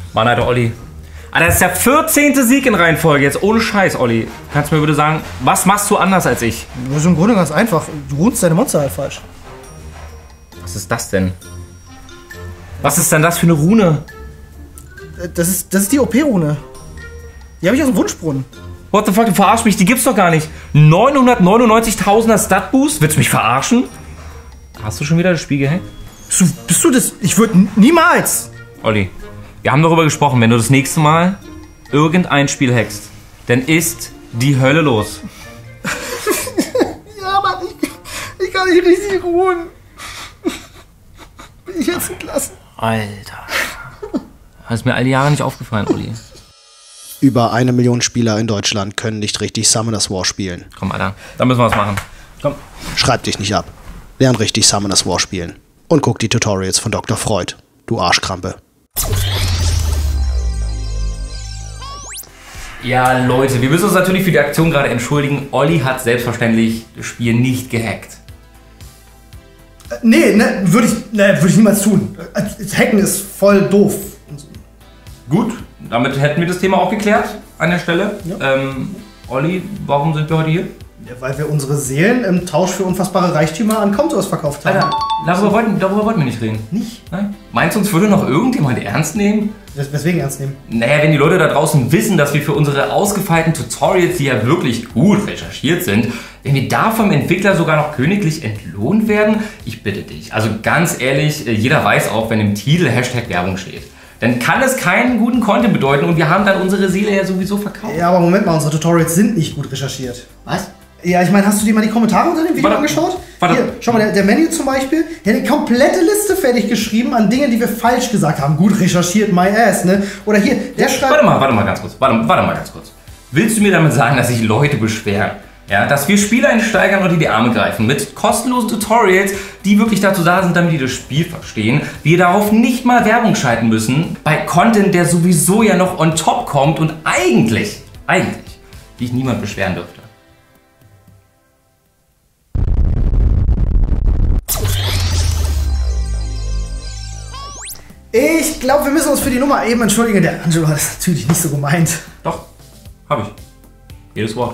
Mann, Alter, Olli. Alter, das ist der 14. Sieg in Reihenfolge. Jetzt ohne Scheiß, Olli. Kannst du mir bitte sagen, was machst du anders als ich? Das ist im Grunde ganz einfach. Du runst deine Monster halt falsch. Was ist das denn? Was ist denn das für eine Rune? Das ist die OP-Rune. Die habe ich aus dem Wunschbrunnen. What the fuck, du verarschst mich, die gibt's doch gar nicht. 999.000er Stat-Boost? Willst du mich verarschen? Hast du schon wieder das Spiel gehackt? Bist du das? Ich würde niemals. Olli, wir haben darüber gesprochen, wenn du das nächste Mal irgendein Spiel hackst, dann ist die Hölle los. Ja, Mann, ich kann nicht richtig ruhen. Bin ich jetzt entlassen? Alter. Das ist mir all die Jahre nicht aufgefallen, Olli. Über 1 Million Spieler in Deutschland können nicht richtig Summoners War spielen. Komm, Alter, da müssen wir was machen. Komm. Schreib dich nicht ab. Lern richtig Summoners War spielen. Und guck die Tutorials von Dr. Freud, du Arschkrampe. Ja, Leute, wir müssen uns natürlich für die Aktion gerade entschuldigen. Olli hat selbstverständlich das Spiel nicht gehackt. Nee, würde ich niemals tun. Hacken ist voll doof. Gut, damit hätten wir das Thema auch geklärt an der Stelle. Ja. Olli, warum sind wir heute hier? Ja, weil wir unsere Seelen im Tausch für unfassbare Reichtümer an Kontos verkauft haben. Alter, darüber wollten wir nicht reden. Nicht? Nein? Meinst du, uns würde noch irgendjemand ernst nehmen? Weswegen ernst nehmen? Naja, wenn die Leute da draußen wissen, dass wir für unsere ausgefeilten Tutorials, die ja wirklich gut recherchiert sind, wenn wir da vom Entwickler sogar noch königlich entlohnt werden, ich bitte dich. Also ganz ehrlich, jeder weiß auch, wenn im Titel Hashtag Werbung steht, dann kann es keinen guten Content bedeuten und wir haben dann unsere Seele ja sowieso verkauft. Ja, aber Moment mal, unsere Tutorials sind nicht gut recherchiert. Was? Ja, ich meine, hast du dir mal die Kommentare unter dem Video angeschaut? Hier, schau mal, der Menu zum Beispiel, der hat eine komplette Liste fertig geschrieben an Dingen, die wir falsch gesagt haben. Gut recherchiert, my ass, ne? Oder hier, der schreibt... Warte mal ganz kurz. Willst du mir damit sagen, dass sich Leute beschweren? Ja, dass wir Spieleinsteigern unter die Arme greifen mit kostenlosen Tutorials, die wirklich dazu da sind, damit die das Spiel verstehen. Wir darauf nicht mal Werbung schalten müssen, bei Content, der sowieso ja noch on top kommt und eigentlich sich niemand beschweren dürfte. Ich glaube, wir müssen uns für die Nummer eben entschuldigen. Der Angelo hat es natürlich nicht so gemeint. Doch, habe ich. Jedes Wort.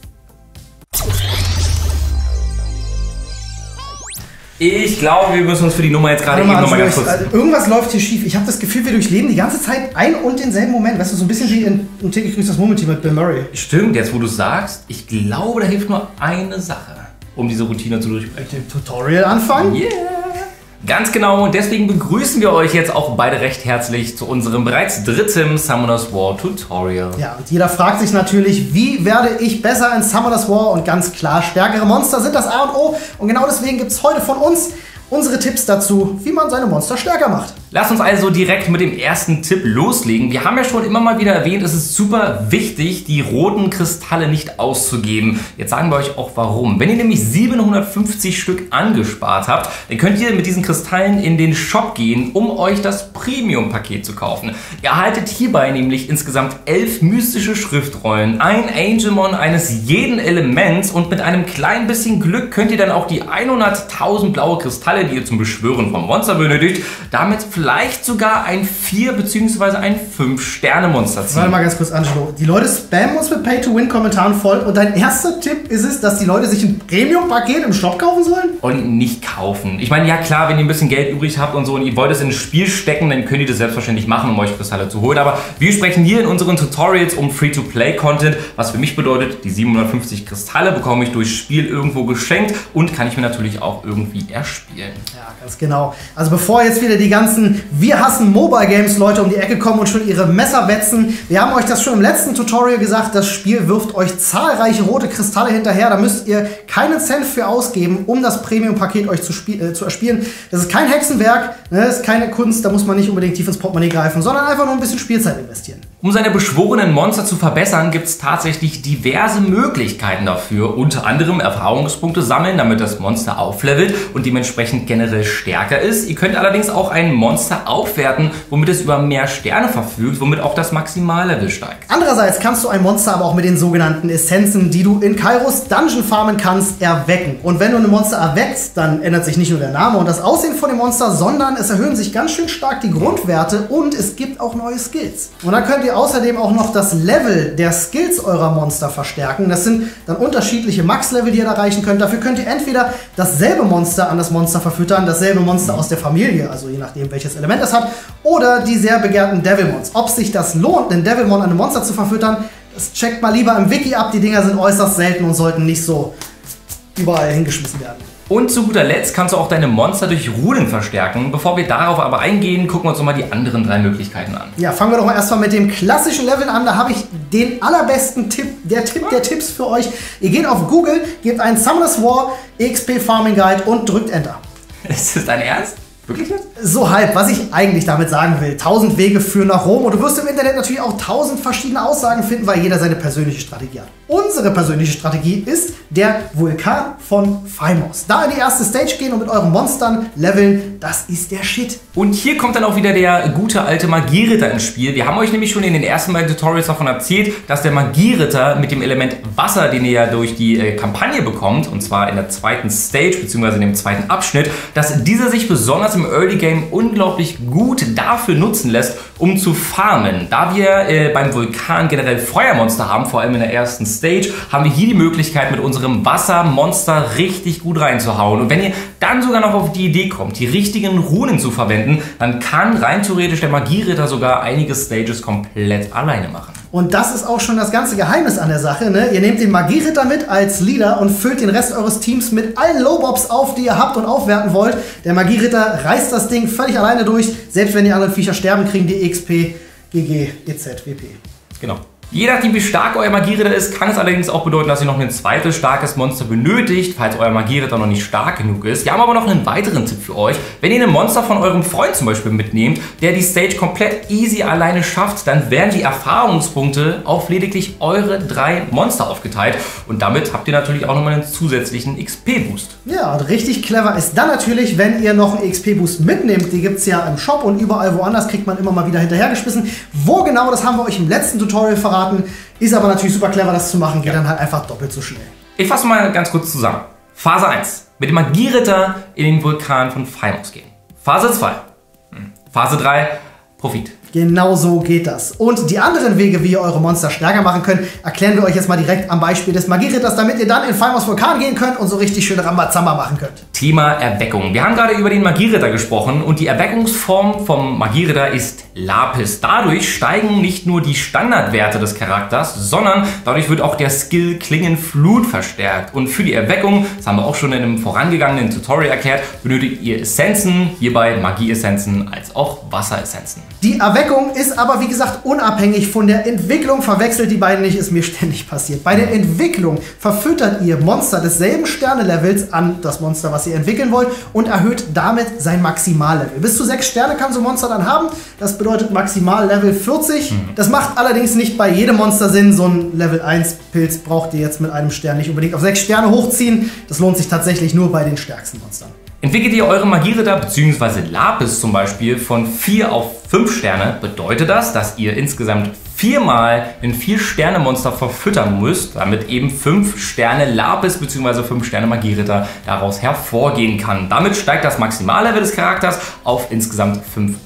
Ich glaube, wir müssen uns für die Nummer jetzt gerade eben nochmal ganz kurz... Irgendwas läuft hier schief. Ich habe das Gefühl, wir durchleben die ganze Zeit ein und denselben Moment. Weißt du, so ein bisschen wie in täglich grüßt das Murmeltier mit Bill Murray. Stimmt, jetzt wo du sagst, ich glaube, da hilft nur eine Sache, um diese Routine zu durchbrechen. Mit dem Tutorial anfangen? Yeah! Ganz genau, und deswegen begrüßen wir euch jetzt auch beide recht herzlich zu unserem bereits dritten Summoners War Tutorial. Ja, und jeder fragt sich natürlich, wie werde ich besser in Summoners War? Und ganz klar, stärkere Monster sind das A und O. Und genau deswegen gibt es heute von uns unsere Tipps dazu, wie man seine Monster stärker macht. Lasst uns also direkt mit dem ersten Tipp loslegen. Wir haben ja schon immer mal wieder erwähnt, es ist super wichtig, die roten Kristalle nicht auszugeben. Jetzt sagen wir euch auch warum. Wenn ihr nämlich 750 Stück angespart habt, dann könnt ihr mit diesen Kristallen in den Shop gehen, um euch das Premium-Paket zu kaufen. Ihr erhaltet hierbei nämlich insgesamt 11 mystische Schriftrollen, ein Angelmon eines jeden Elements und mit einem kleinen bisschen Glück könnt ihr dann auch die 100.000 blaue Kristalle, die ihr zum Beschwören vom Monster benötigt, damit vielleicht sogar ein 4- bzw. ein 5-Sterne-Monster ziehen. Warte mal ganz kurz, Angelo. Die Leute spammen uns mit Pay-to-Win-Kommentaren voll und dein erster Tipp ist es, dass die Leute sich ein Premium-Paket im Shop kaufen sollen? Und nicht kaufen. Ich meine, ja klar, wenn ihr ein bisschen Geld übrig habt und so und ihr wollt es in ein Spiel stecken, dann könnt ihr das selbstverständlich machen, um euch Kristalle zu holen. Aber wir sprechen hier in unseren Tutorials um Free-to-Play-Content, was für mich bedeutet, die 750 Kristalle bekomme ich durchs Spiel irgendwo geschenkt und kann ich mir natürlich auch irgendwie erspielen. Ja, ganz genau. Also bevor jetzt wieder die ganzen Wir hassen Mobile Games Leute um die Ecke kommen und schon ihre Messer wetzen, wir haben euch das schon im letzten Tutorial gesagt, das Spiel wirft euch zahlreiche rote Kristalle hinterher, da müsst ihr keinen Cent für ausgeben, um das Premium-Paket euch zu erspielen. Das ist kein Hexenwerk, ne, das ist keine Kunst, da muss man nicht unbedingt tief ins Portemonnaie greifen, sondern einfach nur ein bisschen Spielzeit investieren. Um seine beschworenen Monster zu verbessern, gibt es tatsächlich diverse Möglichkeiten dafür. Unter anderem Erfahrungspunkte sammeln, damit das Monster auflevelt und dementsprechend generell stärker ist. Ihr könnt allerdings auch ein Monster aufwerten, womit es über mehr Sterne verfügt, womit auch das Maximallevel steigt. Andererseits kannst du ein Monster aber auch mit den sogenannten Essenzen, die du in Kairos Dungeon farmen kannst, erwecken. Und wenn du ein Monster erweckst, dann ändert sich nicht nur der Name und das Aussehen von dem Monster, sondern es erhöhen sich ganz schön stark die Grundwerte und es gibt auch neue Skills. Und dann könnt ihr außerdem auch noch das Level der Skills eurer Monster verstärken. Das sind dann unterschiedliche Max-Level, die ihr erreichen könnt. Dafür könnt ihr entweder dasselbe Monster an das Monster verfüttern, dasselbe Monster aus der Familie, also je nachdem welches Element es hat, oder die sehr begehrten Devilmons. Ob sich das lohnt, einen Devilmon an einem Monster zu verfüttern, das checkt mal lieber im Wiki ab. Die Dinger sind äußerst selten und sollten nicht so überall hingeschmissen werden. Und zu guter Letzt kannst du auch deine Monster durch Runen verstärken. Bevor wir darauf aber eingehen, gucken wir uns nochmal die anderen 3 Möglichkeiten an. Ja, fangen wir doch mal erstmal mit dem klassischen Leveln an. Da habe ich den allerbesten Tipp, der Tipps für euch. Ihr geht auf Google, gebt einen Summoners War XP Farming Guide und drückt Enter. Ist das dein Ernst? Wirklich jetzt? So halb, was ich eigentlich damit sagen will. 1000 Wege führen nach Rom und du wirst im Internet natürlich auch 1000 verschiedene Aussagen finden, weil jeder seine persönliche Strategie hat. Unsere persönliche Strategie ist der Vulkan von Phaimos. Da in die erste Stage gehen und mit euren Monstern leveln, das ist der Shit. Und hier kommt dann auch wieder der gute alte Magieritter ins Spiel. Wir haben euch nämlich schon in den ersten beiden Tutorials davon erzählt, dass der Magieritter mit dem Element Wasser, den ihr ja durch die Kampagne bekommt, und zwar in der zweiten Stage bzw. in dem zweiten Abschnitt, dass dieser sich besonders im Early Game unglaublich gut dafür nutzen lässt, um zu farmen. Da wir beim Vulkan generell Feuermonster haben, vor allem in der ersten Stage, haben wir hier die Möglichkeit, mit unserem Wassermonster richtig gut reinzuhauen. Und wenn ihr dann sogar noch auf die Idee kommt, die richtigen Runen zu verwenden, dann kann rein theoretisch der Magieritter sogar einige Stages komplett alleine machen. Und das ist auch schon das ganze Geheimnis an der Sache, ne? Ihr nehmt den Magieritter mit als Leader und füllt den Rest eures Teams mit allen Lowbobs auf, die ihr habt und aufwerten wollt. Der Magieritter reißt das Ding völlig alleine durch. Selbst wenn die anderen Viecher sterben, kriegen die XP, GG, EZ, WP. Genau. Je nachdem, wie stark euer Magieritter ist, kann es allerdings auch bedeuten, dass ihr noch ein zweites starkes Monster benötigt, falls euer Magieritter noch nicht stark genug ist. Wir haben aber noch einen weiteren Tipp für euch. Wenn ihr ein Monster von eurem Freund zum Beispiel mitnehmt, der die Stage komplett easy alleine schafft, dann werden die Erfahrungspunkte auf lediglich eure 3 Monster aufgeteilt. Und damit habt ihr natürlich auch nochmal einen zusätzlichen XP-Boost. Ja, und richtig clever ist dann natürlich, wenn ihr noch einen XP-Boost mitnehmt. Die gibt es ja im Shop und überall woanders kriegt man immer mal wieder hinterhergeschmissen. Wo genau, das haben wir euch im letzten Tutorial verraten. Ist aber natürlich super clever, das zu machen, geht dann halt einfach doppelt so schnell. Ich fasse mal ganz kurz zusammen. Phase 1. Mit dem Magieritter in den Vulkan von Phaimos gehen. Phase 2. Phase 3. Profit. Genau so geht das. Und die anderen Wege, wie ihr eure Monster stärker machen könnt, erklären wir euch jetzt mal direkt am Beispiel des Magieritters, damit ihr dann in Phaimos Vulkan gehen könnt und so richtig schön Rambazamba machen könnt. Thema Erweckung. Wir haben gerade über den Magieritter gesprochen und die Erweckungsform vom Magieritter ist Lapis. Dadurch steigen nicht nur die Standardwerte des Charakters, sondern dadurch wird auch der Skill Klingenflut verstärkt. Und für die Erweckung, das haben wir auch schon in einem vorangegangenen Tutorial erklärt, benötigt ihr Essenzen, hierbei Magieessenzen als auch Wasseressenzen. Die Erweckung ist aber, wie gesagt, unabhängig von der Entwicklung. Verwechselt die beiden nicht, ist mir ständig passiert. Bei der Entwicklung verfüttert ihr Monster desselben Sterne-Levels an das Monster, was ihr entwickeln wollt, und erhöht damit sein Maximallevel. Bis zu 6 Sterne kann so ein Monster dann haben. Das bedeutet Maximallevel 40. Das macht allerdings nicht bei jedem Monster Sinn. So ein Level 1 Pilz braucht ihr jetzt mit einem Stern nicht unbedingt auf 6 Sterne hochziehen. Das lohnt sich tatsächlich nur bei den stärksten Monstern. Entwickelt ihr eure Magieritter bzw. Lapis zum Beispiel von 4 auf 5 Sterne, bedeutet das, dass ihr insgesamt 4-mal ein 4-Sterne-Monster verfüttern müsst, damit eben 5 Sterne Lapis bzw. 5 Sterne Magieritter daraus hervorgehen kann. Damit steigt das Maximallevel des Charakters auf insgesamt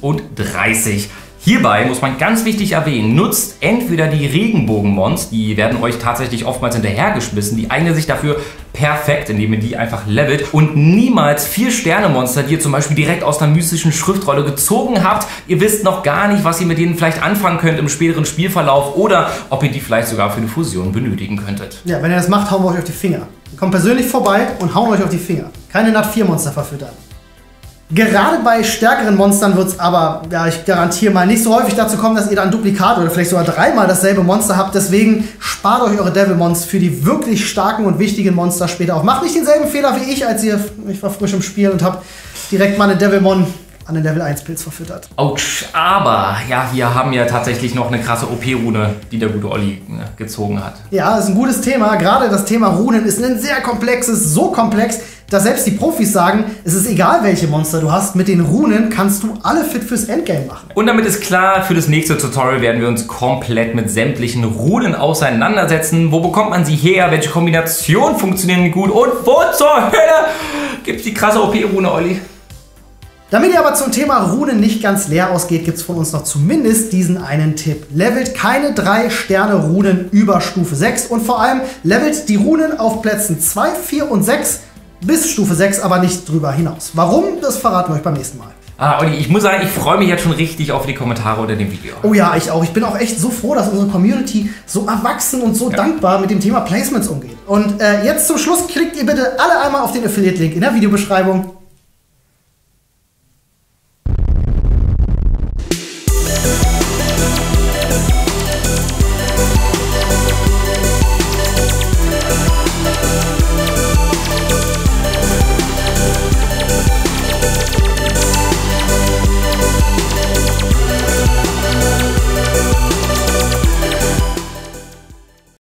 35. Hierbei muss man ganz wichtig erwähnen, nutzt entweder die Regenbogenmons, die werden euch tatsächlich oftmals hinterhergeschmissen, die eignen sich dafür perfekt, indem ihr die einfach levelt, und niemals 4-Sterne-Monster, die ihr zum Beispiel direkt aus einer mystischen Schriftrolle gezogen habt. Ihr wisst noch gar nicht, was ihr mit denen vielleicht anfangen könnt im späteren Spielverlauf oder ob ihr die vielleicht sogar für eine Fusion benötigen könntet. Ja, wenn ihr das macht, hauen wir euch auf die Finger. Wir kommen persönlich vorbei und hauen euch auf die Finger. Keine Nat-4-Monster verfüttern. Gerade bei stärkeren Monstern wird es aber, ja, ich garantiere mal, nicht so häufig dazu kommen, dass ihr dann ein Duplikat oder vielleicht sogar 3-mal dasselbe Monster habt. Deswegen spart euch eure Devilmons für die wirklich starken und wichtigen Monster später auf. Macht nicht denselben Fehler wie ich, als ich war frisch im Spiel und habe direkt mal eine Devilmon an den Level 1 Pilz verfüttert. Autsch, aber ja, wir haben ja tatsächlich noch eine krasse OP-Rune, die der gute Olli gezogen hat. Ja, das ist ein gutes Thema. Gerade das Thema Runen ist ein sehr komplexes, so komplex, dass selbst die Profis sagen, es ist egal, welche Monster du hast, mit den Runen kannst du alle fit fürs Endgame machen. Und damit ist klar, für das nächste Tutorial werden wir uns komplett mit sämtlichen Runen auseinandersetzen. Wo bekommt man sie her? Welche Kombinationen funktionieren gut? Und wo zur Hölle gibt's die krasse OP-Rune, Olli? Damit ihr aber zum Thema Runen nicht ganz leer ausgeht, gibt es von uns noch zumindest diesen einen Tipp. Levelt keine 3-Sterne-Runen über Stufe 6 und vor allem levelt die Runen auf Plätzen 2, 4 und 6 bis Stufe 6, aber nicht drüber hinaus. Warum? Das verraten wir euch beim nächsten Mal. Olli, ich muss sagen, ich freue mich jetzt schon richtig auf die Kommentare unter dem Video. Oh ja, ich auch. Ich bin auch echt so froh, dass unsere Community so erwachsen und so dankbar mit dem Thema Placements umgeht. Und jetzt zum Schluss klickt ihr bitte alle einmal auf den Affiliate-Link in der Videobeschreibung.